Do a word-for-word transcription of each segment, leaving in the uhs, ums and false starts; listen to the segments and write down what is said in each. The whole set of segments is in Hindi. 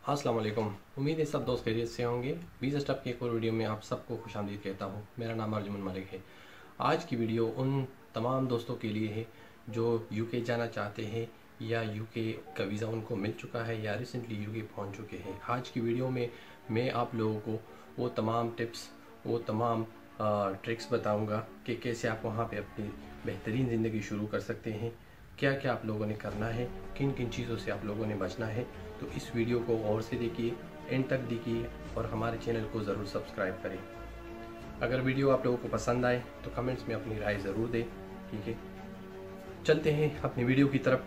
अस्सलाम वालेकुम। उम्मीद है सब दोस्त खैरियत से होंगे। वीज़ा स्टॉप की एक और वीडियो में आप सबको खुशामदीद कहता हूँ। मेरा नाम अर्जुमन मलिक है। आज की वीडियो उन तमाम दोस्तों के लिए है जो यूके जाना चाहते हैं या यूके का वीज़ा उनको मिल चुका है या रिसेंटली यूके पहुँच चुके हैं। आज की वीडियो में मैं आप लोगों को वो तमाम टिप्स, वो तमाम ट्रिक्स बताऊँगा कि कैसे आप वहाँ पर अपनी बेहतरीन ज़िंदगी शुरू कर सकते हैं, क्या क्या आप लोगों ने करना है, किन किन चीज़ों से आप लोगों ने बचना है। तो इस वीडियो को गौर से देखिए, एंड तक देखिए और हमारे चैनल को ज़रूर सब्सक्राइब करें। अगर वीडियो आप लोगों को पसंद आए तो कमेंट्स में अपनी राय ज़रूर दें। ठीक है, चलते हैं अपनी वीडियो की तरफ।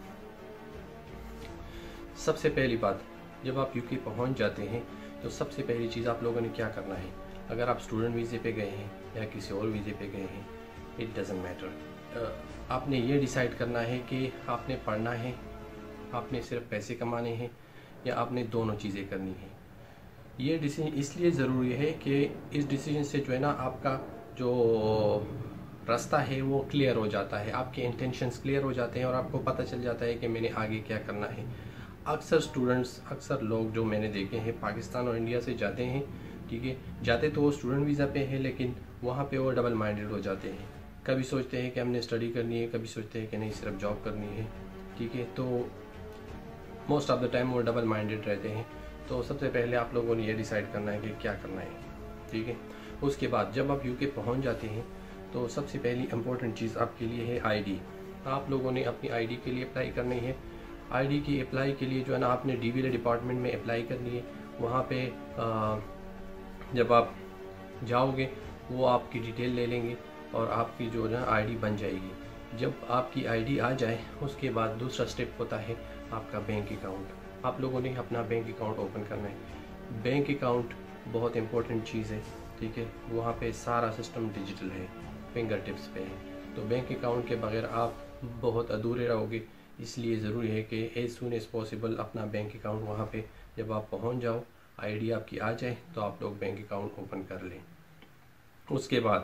सबसे पहली बात, जब आप यूके पहुंच जाते हैं तो सबसे पहली चीज़ आप लोगों ने क्या करना है। अगर आप स्टूडेंट वीज़े पे गए हैं या किसी और वीज़े पे गए हैं, इट डज़न्ट मैटर। आपने ये डिसाइड करना है कि आपने पढ़ना है, आपने सिर्फ पैसे कमाने हैं या आपने दोनों चीज़ें करनी है। ये डिसीजन इसलिए ज़रूरी है कि इस डिसीजन से जो है ना आपका जो रास्ता है वो क्लियर हो जाता है, आपके इंटेंशंस क्लियर हो जाते हैं और आपको पता चल जाता है कि मैंने आगे क्या करना है। अक्सर स्टूडेंट्स, अक्सर लोग जो मैंने देखे हैं पाकिस्तान और इंडिया से जाते हैं, ठीक है, जाते तो वो स्टूडेंट वीज़ा पे हैं लेकिन वहाँ पे वो डबल माइंडेड हो जाते हैं। कभी सोचते हैं कि हमने स्टडी करनी है, कभी सोचते हैं कि नहीं सिर्फ जॉब करनी है। ठीक है, तो मोस्ट ऑफ द टाइम वो डबल माइंडेड रहते हैं। तो सबसे पहले आप लोगों ने ये डिसाइड करना है कि क्या करना है। ठीक है, उसके बाद जब आप यूके पहुंच जाते हैं तो सबसे पहली इम्पोर्टेंट चीज़ आपके लिए है आईडी। आप लोगों ने अपनी आईडी के लिए अप्लाई करनी है। आईडी की अप्लाई के लिए जो है ना आपने डीवीले डिपार्टमेंट में अप्लाई करनी है। वहाँ पे आ, जब आप जाओगे वो आपकी डिटेल ले लेंगे और आपकी जो है ना आईडी बन जाएगी। जब आपकी आईडी आ जाए उसके बाद दूसरा स्टेप होता है आपका बैंक अकाउंट। आप लोगों ने अपना बैंक अकाउंट ओपन करना है। बैंक अकाउंट बहुत इंपॉर्टेंट चीज़ है। ठीक है, वहाँ पे सारा सिस्टम डिजिटल है, फिंगर टिप्स पे है। तो बैंक अकाउंट के बगैर आप बहुत अधूरे रहोगे, इसलिए ज़रूरी है कि एज सून एज़ पॉसिबल अपना बैंक अकाउंट वहाँ पे जब आप पहुँच जाओ, आईडी आपकी आ जाए तो आप लोग बैंक अकाउंट ओपन कर लें। उसके बाद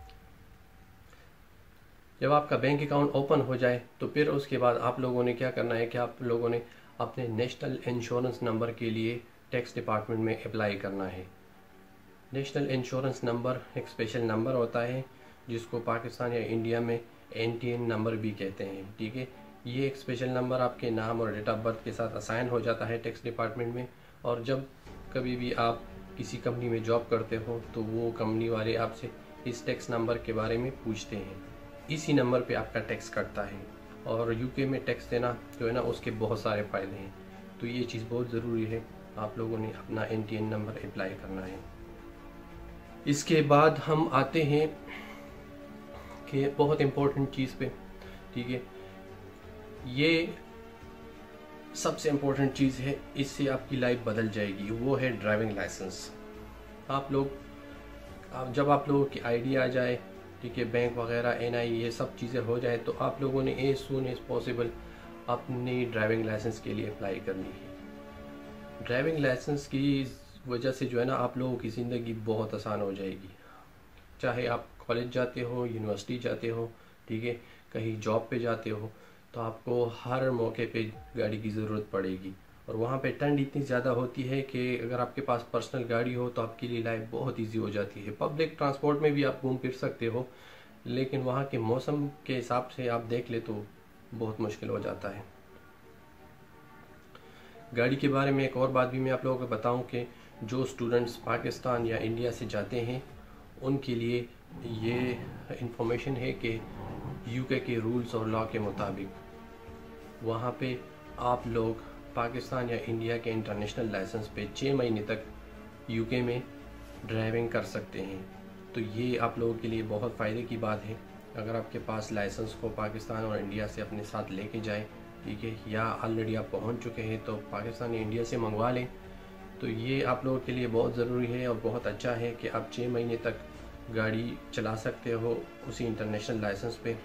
जब आपका बैंक अकाउंट ओपन हो जाए तो फिर उसके बाद आप लोगों ने क्या करना है कि आप लोगों ने अपने नेशनल इंश्योरेंस नंबर के लिए टैक्स डिपार्टमेंट में अप्लाई करना है। नेशनल इंश्योरेंस नंबर एक स्पेशल नंबर होता है जिसको पाकिस्तान या इंडिया में एन टी एन नंबर भी कहते हैं। ठीक है, ये एक स्पेशल नंबर आपके नाम और डेट ऑफ बर्थ के साथ असाइन हो जाता है टैक्स डिपार्टमेंट में। और जब कभी भी आप किसी कंपनी में जॉब करते हो तो वो कंपनी वाले आपसे इस टैक्स नंबर के बारे में पूछते हैं। इसी नंबर पे आपका टैक्स कटता है और यूके में टैक्स देना जो है ना उसके बहुत सारे फ़ायदे हैं। तो ये चीज़ बहुत ज़रूरी है, आप लोगों ने अपना N T N number apply करना है। इसके बाद हम आते हैं कि बहुत इम्पोर्टेंट चीज़ पे। ठीक है, ये सबसे इम्पोर्टेंट चीज़ है, इससे आपकी लाइफ बदल जाएगी, वो है ड्राइविंग लाइसेंस। आप लोग आप जब आप लोगों की आईडी आ जाए, ठीक है, बैंक वगैरह एन आई ये सब चीज़ें हो जाए तो आप लोगों ने एज सून एज पॉसिबल अपनी ड्राइविंग लाइसेंस के लिए अप्लाई करनी है। ड्राइविंग लाइसेंस की वजह से जो है ना आप लोगों की ज़िंदगी बहुत आसान हो जाएगी। चाहे आप कॉलेज जाते हो, यूनिवर्सिटी जाते हो, ठीक है, कहीं जॉब पे जाते हो, तो आपको हर मौके पे गाड़ी की ज़रूरत पड़ेगी। और वहाँ पे ठंड इतनी ज़्यादा होती है कि अगर आपके पास पर्सनल गाड़ी हो तो आपके लिए लाइफ बहुत इजी हो जाती है। पब्लिक ट्रांसपोर्ट में भी आप घूम फिर सकते हो, लेकिन वहाँ के मौसम के हिसाब से आप देख ले तो बहुत मुश्किल हो जाता है। गाड़ी के बारे में एक और बात भी मैं आप लोगों को बताऊं कि जो स्टूडेंट्स पाकिस्तान या इंडिया से जाते हैं उनके लिए ये इन्फॉर्मेशन है कि यूके के रूल्स और लॉ के मुताबिक वहाँ पे आप लोग पाकिस्तान या इंडिया के इंटरनेशनल लाइसेंस पे छः महीने तक यूके में ड्राइविंग कर सकते हैं। तो ये आप लोगों के लिए बहुत फ़ायदे की बात है। अगर आपके पास लाइसेंस को पाकिस्तान और इंडिया से अपने साथ लेके जाए, ठीक है, या ऑलरेडी आप पहुंच चुके हैं तो पाकिस्तान या इंडिया से मंगवा लें। तो ये आप लोगों के लिए बहुत ज़रूरी है और बहुत अच्छा है कि आप छः महीने तक गाड़ी चला सकते हो उसी इंटरनेशनल लाइसेंस पे।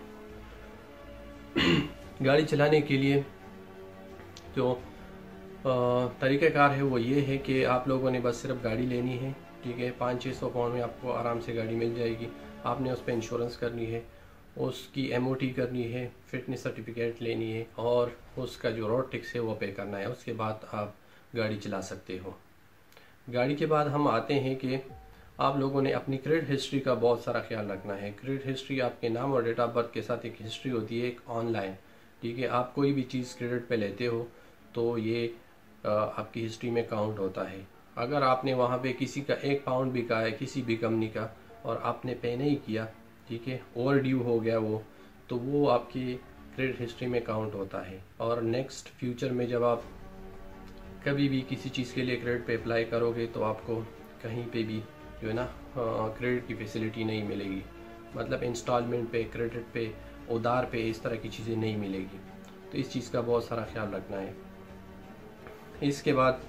गाड़ी चलाने के लिए जो तरीक़ाकार है वो ये है कि आप लोगों ने बस सिर्फ गाड़ी लेनी है। ठीक है, पाँच छः सौ पाउंड में आपको आराम से गाड़ी मिल जाएगी। आपने उस पर इंश्योरेंस करनी है, उसकी एम ओ टी करनी है, फिटनेस सर्टिफिकेट लेनी है और उसका जो रोड टैक्स है वो पे करना है। उसके बाद आप गाड़ी चला सकते हो। गाड़ी के बाद हम आते हैं कि आप लोगों ने अपनी क्रेडिट हिस्ट्री का बहुत सारा ख्याल रखना है। क्रेडिट हिस्ट्री आपके नाम और डेट ऑफ बर्थ के साथ एक हिस्ट्री होती है, एक ऑनलाइन, ठीक है। आप कोई भी चीज़ क्रेडिट पे लेते हो तो ये आ, आपकी हिस्ट्री में काउंट होता है। अगर आपने वहाँ पे किसी का एक पाउंड बिका है किसी भी कंपनी का और आपने पे नहीं किया, ठीक है, ओवर ड्यू हो गया वो, तो वो आपकी क्रेडिट हिस्ट्री में काउंट होता है। और नेक्स्ट फ्यूचर में जब आप कभी भी किसी चीज़ के लिए क्रेडिट पे अप्लाई करोगे तो आपको कहीं पे भी जो है ना क्रेडिट की फैसिलिटी नहीं मिलेगी, मतलब इंस्टॉलमेंट पे, क्रेडिट पे, उधार पे, इस तरह की चीज़ें नहीं मिलेगी। तो इस चीज़ का बहुत सारा ख्याल रखना है। इसके बाद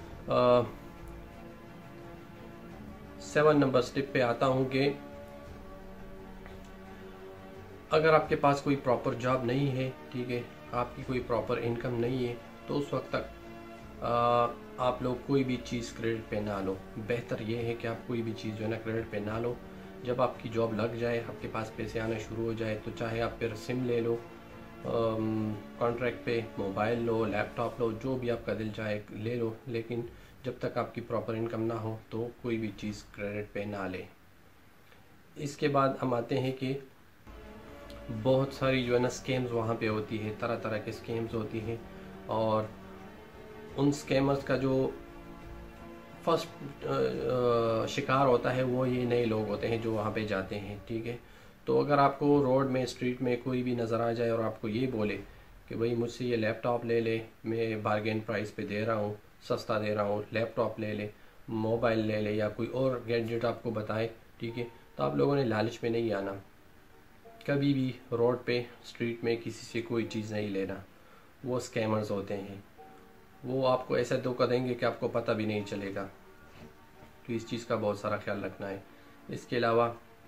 सेवन नंबर स्टेप पे आता हूँ कि अगर आपके पास कोई प्रॉपर जॉब नहीं है, ठीक है, आपकी कोई प्रॉपर इनकम नहीं है, तो उस वक्त तक आ, आप लोग कोई भी चीज़ क्रेडिट पे ना लो। बेहतर ये है कि आप कोई भी चीज़ जो है ना क्रेडिट पे ना लो। जब आपकी जॉब लग जाए, आपके पास पैसे आना शुरू हो जाए, तो चाहे आप फिर सिम ले लो, कॉन्ट्रैक्ट पे मोबाइल लो, लैपटॉप लो, जो भी आपका दिल चाहे ले लो, लेकिन जब तक आपकी प्रॉपर इनकम ना हो तो कोई भी चीज़ क्रेडिट पे ना ले। इसके बाद हम आते हैं कि बहुत सारी जो है ना स्कैम्स वहाँ पे होती है, तरह तरह के स्कैम्स होती हैं, और उन स्कैमर्स का जो फर्स्ट शिकार होता है वो ये नए लोग होते हैं जो वहाँ पे जाते हैं, ठीक है। तो अगर आपको रोड में, स्ट्रीट में कोई भी नज़र आ जाए और आपको ये बोले कि भाई मुझसे ये लैपटॉप ले ले, मैं बारगेन प्राइस पे दे रहा हूँ, सस्ता दे रहा हूँ, लैपटॉप ले ले, मोबाइल ले ले, या कोई और गैजेट आपको बताए, ठीक है, तो आप लोगों ने लालच में नहीं आना। कभी भी रोड पे, स्ट्रीट में किसी से कोई चीज़ नहीं लेना। वो स्कैमर्स होते हैं, वो आपको ऐसा धोखा देंगे कि आपको पता भी नहीं चलेगा। तो इस चीज़ का बहुत सारा ख्याल रखना है। इसके अलावा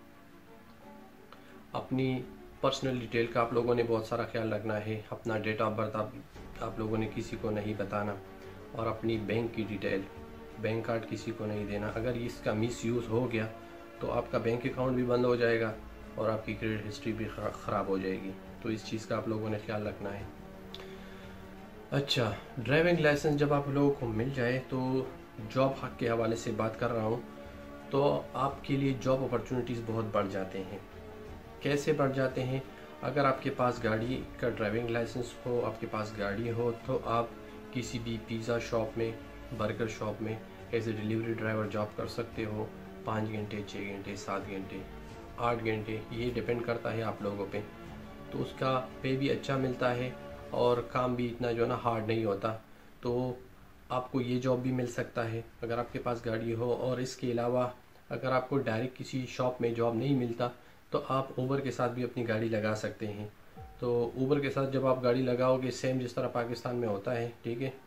अपनी पर्सनल डिटेल का आप लोगों ने बहुत सारा ख्याल रखना है। अपना डेट ऑफ बर्थ आप आप लोगों ने किसी को नहीं बताना, और अपनी बैंक की डिटेल, बैंक कार्ड किसी को नहीं देना। अगर इसका मिस यूज़ हो गया तो आपका बैंक अकाउंट भी बंद हो जाएगा और आपकी क्रेडिट हिस्ट्री भी ख़राब हो जाएगी। तो इस चीज़ का आप लोगों ने ख्याल रखना है। अच्छा, ड्राइविंग लाइसेंस जब आप लोगों को मिल जाए, तो जॉब हक के हवाले से बात कर रहा हूँ, तो आपके लिए जॉब अपॉर्चुनिटीज़ बहुत बढ़ जाते हैं। कैसे बढ़ जाते हैं? अगर आपके पास गाड़ी का ड्राइविंग लाइसेंस हो, आपके पास गाड़ी हो, तो आप किसी भी पिज़्ज़ा शॉप में, बर्गर शॉप में as a delivery driver job कर सकते हो। पाँच घंटे, छः घंटे, सात घंटे, आठ घंटे, ये डिपेंड करता है आप लोगों पे। तो उसका पे भी अच्छा मिलता है और काम भी इतना जो है ना हार्ड नहीं होता। तो आपको ये जॉब भी मिल सकता है अगर आपके पास गाड़ी हो। और इसके अलावा अगर आपको डायरेक्ट किसी शॉप में जॉब नहीं मिलता, तो आप ऊबर के साथ भी अपनी गाड़ी लगा सकते हैं। तो ऊबर के साथ जब आप गाड़ी लगाओगे, सेम जिस तरह पाकिस्तान में होता है, ठीक है,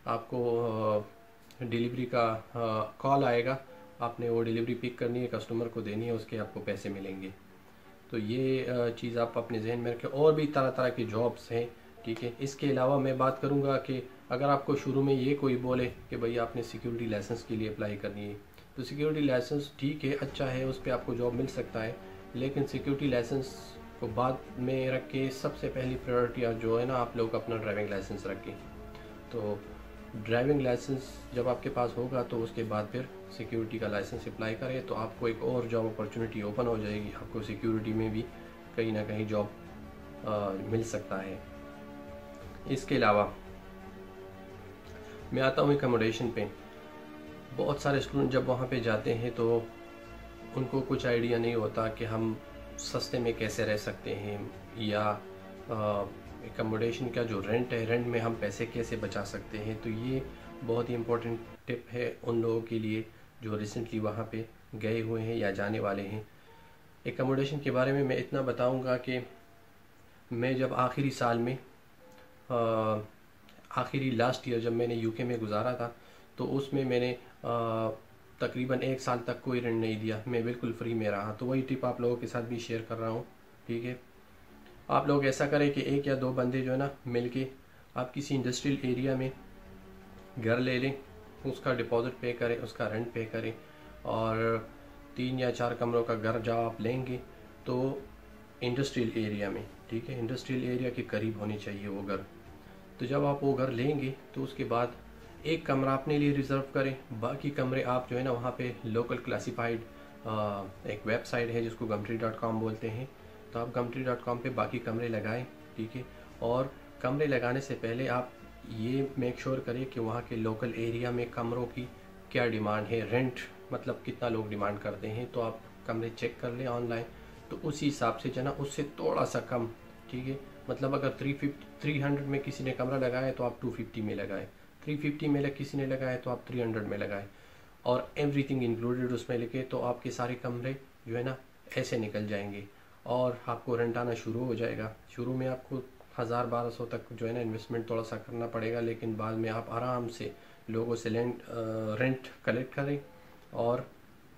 आपको डिलीवरी का कॉल आएगा, आपने वो डिलीवरी पिक करनी है, कस्टमर को देनी है, उसके आपको पैसे मिलेंगे। तो ये चीज़ आप अपने जहन में रखें। और भी तरह तरह की जॉब्स हैं, ठीक है। इसके अलावा मैं बात करूंगा कि अगर आपको शुरू में ये कोई बोले कि भाई आपने सिक्योरिटी लाइसेंस के लिए अप्लाई करनी है, तो सिक्योरिटी लाइसेंस ठीक है, अच्छा है, उस पर आपको जॉब मिल सकता है, लेकिन सिक्योरिटी लाइसेंस को बाद में रख के सबसे पहली प्रायोरिटी जो है ना, आप लोग अपना ड्राइविंग लाइसेंस रखें। तो ड्राइविंग लाइसेंस जब आपके पास होगा तो उसके बाद फिर सिक्योरिटी का लाइसेंस अप्लाई करें, तो आपको एक और जॉब अपॉर्चुनिटी ओपन हो जाएगी। आपको सिक्योरिटी में भी कहीं ना कहीं जॉब मिल सकता है। इसके अलावा मैं आता हूँ एकोमोडेशन पे। बहुत सारे स्टूडेंट जब वहाँ पे जाते हैं तो उनको कुछ आइडिया नहीं होता कि हम सस्ते में कैसे रह सकते हैं, या एकोमोडेशन का जो रेंट है, रेंट में हम पैसे कैसे बचा सकते हैं। तो ये बहुत ही इम्पोर्टेंट टिप है उन लोगों के लिए जो रिसेंटली वहाँ पे गए हुए हैं या जाने वाले हैं। एकोमोडेशन के बारे में मैं इतना बताऊँगा कि मैं जब आखिरी साल में आखिरी लास्ट ईयर जब मैंने यूके में गुजारा था, तो उसमें मैंने तकरीबन एक साल तक कोई रेंट नहीं दिया, मैं बिल्कुल फ्री में रहा। तो वही टिप आप लोगों के साथ भी शेयर कर रहा हूँ, ठीक है। आप लोग ऐसा करें कि एक या दो बंदे जो है ना मिलके आप किसी इंडस्ट्रियल एरिया में घर ले लें, उसका डिपॉजिट पे करें, उसका रेंट पे करें, और तीन या चार कमरों का घर जब आप लेंगे तो इंडस्ट्रियल एरिया में, ठीक है, इंडस्ट्रियल एरिया के करीब होनी चाहिए वो घर। तो जब आप वो घर लेंगे तो उसके बाद एक कमरा अपने लिए रिज़र्व करें, बाकी कमरे आप जो है ना वहाँ पे लोकल क्लासिफाइड एक वेबसाइट है जिसको गमट्री डॉट कॉम बोलते हैं, तो आप गमट्री डॉट कॉम पर बाकी कमरे लगाएं, ठीक है। और कमरे लगाने से पहले आप ये मेक श्योर करें कि वहाँ के लोकल एरिया में कमरों की क्या डिमांड है, रेंट मतलब कितना लोग डिमांड करते हैं, तो आप कमरे चेक कर लें ऑनलाइन, तो उसी हिसाब से जो ना उससे थोड़ा सा कम, ठीक है। मतलब अगर थ्री फिफ्टी थ्री हंड्रेड में किसी ने कमरा लगाया तो आप टू फिफ्टी में लगाएं, थ्री फिफ्टी में किसी ने लगाया तो आप थ्री हंड्रेड में लगाएं, और एवरीथिंग इंक्लूडेड उसमें लिखे, तो आपके सारे कमरे जो है ना ऐसे निकल जाएंगे और आपको रेंट आना शुरू हो जाएगा। शुरू में आपको हज़ार बारह सौ तक जो है ना इन्वेस्टमेंट थोड़ा सा करना पड़ेगा, लेकिन बाद में आप आराम से लोगों से रेंट रेंट कलेक्ट करें और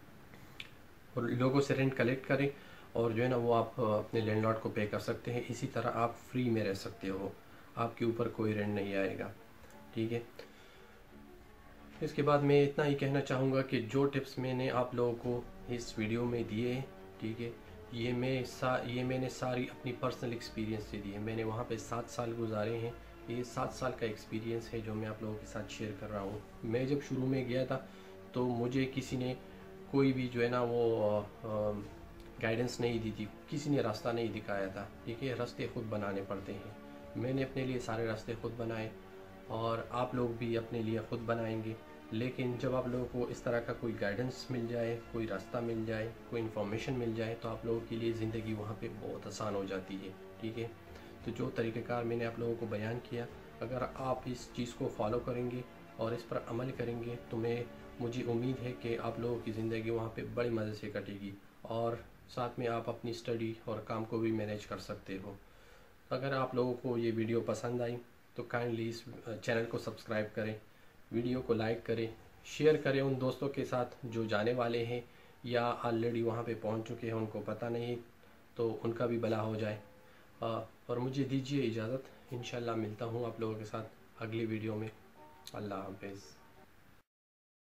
और लोगों से रेंट कलेक्ट करें और जो है ना वो आप अपने लैंडलॉर्ड को पे कर सकते हैं। इसी तरह आप फ्री में रह सकते हो, आपके ऊपर कोई रेंट नहीं आएगा, ठीक है। इसके बाद मैं इतना ही कहना चाहूँगा कि जो टिप्स मैंने आप लोगों को इस वीडियो में दिए हैं, ठीक है, ये मैं सा ये मैंने सारी अपनी पर्सनल एक्सपीरियंस से दी है। मैंने वहाँ पे सात साल गुजारे हैं, ये सात साल का एक्सपीरियंस है जो मैं आप लोगों के साथ शेयर कर रहा हूँ। मैं जब शुरू में गया था तो मुझे किसी ने कोई भी जो है ना वो गाइडेंस नहीं दी थी, किसी ने रास्ता नहीं दिखाया था, ठीक है। रास्ते खुद बनाने पड़ते हैं। मैंने अपने लिए सारे रास्ते खुद बनाए और आप लोग भी अपने लिए खुद बनाएंगे। लेकिन जब आप लोगों को इस तरह का कोई गाइडेंस मिल जाए, कोई रास्ता मिल जाए, कोई इन्फॉर्मेशन मिल जाए, तो आप लोगों के लिए ज़िंदगी वहाँ पे बहुत आसान हो जाती है, ठीक है। तो जो तरीक़ेकार मैंने आप लोगों को बयान किया, अगर आप इस चीज़ को फॉलो करेंगे और इस पर अमल करेंगे तो मैं मुझे उम्मीद है कि आप लोगों की ज़िंदगी वहाँ पे बड़ी मज़े से कटेगी और साथ में आप अपनी स्टडी और काम को भी मैनेज कर सकते हो। अगर आप लोगों को ये वीडियो पसंद आई तो काइंडली इस चैनल को सब्सक्राइब करें, वीडियो को लाइक करें, शेयर करें उन दोस्तों के साथ जो जाने वाले हैं या ऑलरेडी वहाँ पे पहुँच चुके हैं, उनको पता नहीं, तो उनका भी भला हो जाए। और मुझे दीजिए इजाज़त, इंशाल्लाह मिलता हूँ आप लोगों के साथ अगली वीडियो में। अल्लाह हाफ़िज़।